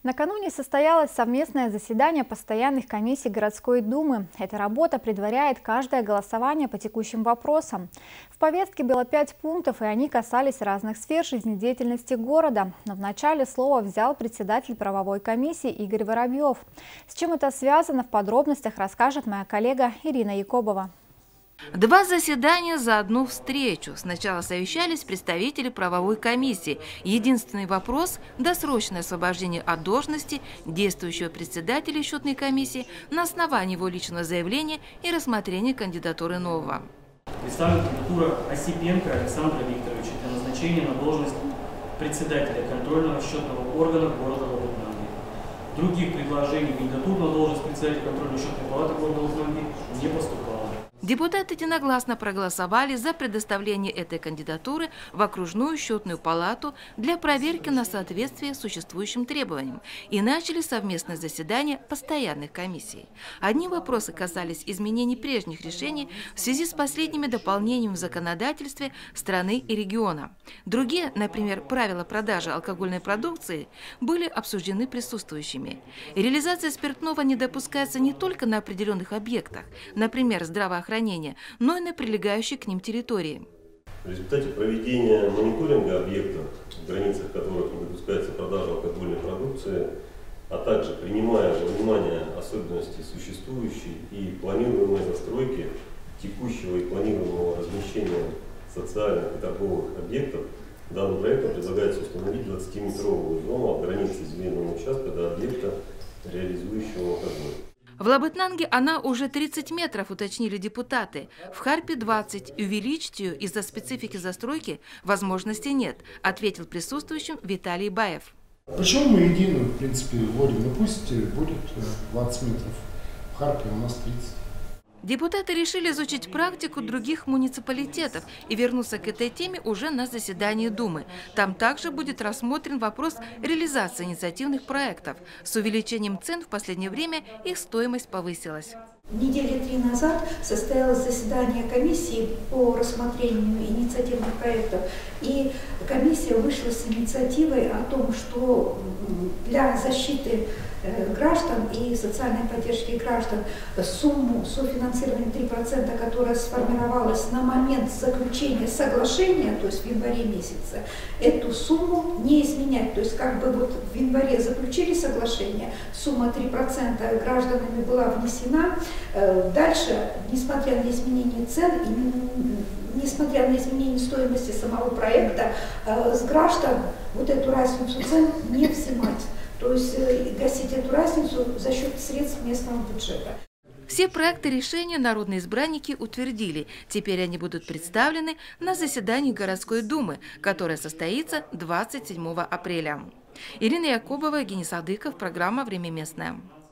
Накануне состоялось совместное заседание постоянных комиссий городской думы. Эта работа предваряет каждое голосование по текущим вопросам. В повестке было 5 пунктов, и они касались разных сфер жизнедеятельности города. Но вначале слово взял председатель правовой комиссии Игорь Воробьев. С чем это связано, в подробностях расскажет моя коллега Ирина Якобова. Два заседания за одну встречу. Сначала совещались представители правовой комиссии. Единственный вопрос – досрочное освобождение от должности действующего председателя счетной комиссии на основании его личного заявления и рассмотрения кандидатуры нового. Представлена кандидатура Осипенко Александра Викторовича для назначения на должность председателя контрольного счетного органа города Лабытнанги. Других предложений кандидатур на должность председателя контрольной счетной палаты города Лабытнанги не поступало. Депутаты единогласно проголосовали за предоставление этой кандидатуры в окружную счетную палату для проверки на соответствие существующим требованиям и начали совместное заседание постоянных комиссий. Одни вопросы касались изменений прежних решений в связи с последними дополнениями в законодательстве страны и региона. Другие, например, правила продажи алкогольной продукции, были обсуждены присутствующими. Реализация спиртного не допускается не только на определенных объектах, например, здравоохранения, но и на прилегающей к ним территории. В результате проведения мониторинга объектов, в границах которых не допускается продажа алкогольной продукции, а также принимая во внимание особенности существующей и планируемой застройки, текущего и планируемого размещения социальных и торговых объектов, данным проектом предлагается установить 20-метровую зону от границы земельного участка до объекта, реализующего алкоголь. В Лабытнанге она уже 30 метров, уточнили депутаты. В Харпе 20. Увеличить ее из-за специфики застройки возможности нет, ответил присутствующим Виталий Баев. Почему мы единую, в принципе, вводим? Ну пусть будет 20 метров. В Харпе у нас 30. Депутаты решили изучить практику других муниципалитетов и вернуться к этой теме уже на заседании Думы. Там также будет рассмотрен вопрос реализации инициативных проектов. С увеличением цен в последнее время их стоимость повысилась. Недели 3 назад состоялось заседание комиссии по рассмотрению инициативных проектов. И комиссия вышла с инициативой о том, что для защиты граждан и социальной поддержки граждан сумму софинансирования 3%, которая сформировалась на момент заключения соглашения, то есть в январе месяце, эту сумму не изменять. То есть как бы вот в январе заключили соглашение, сумма 3% гражданами была внесена. Дальше, несмотря на изменение цен и несмотря на изменение стоимости самого проекта, с граждан вот эту разницу цен не взимать. То есть гасить эту разницу за счет средств местного бюджета. Все проекты решения народные избранники утвердили. Теперь они будут представлены на заседании городской думы, которое состоится 27 апреля. Ирина Якобова, Евгений Садыков, программа «Время местное».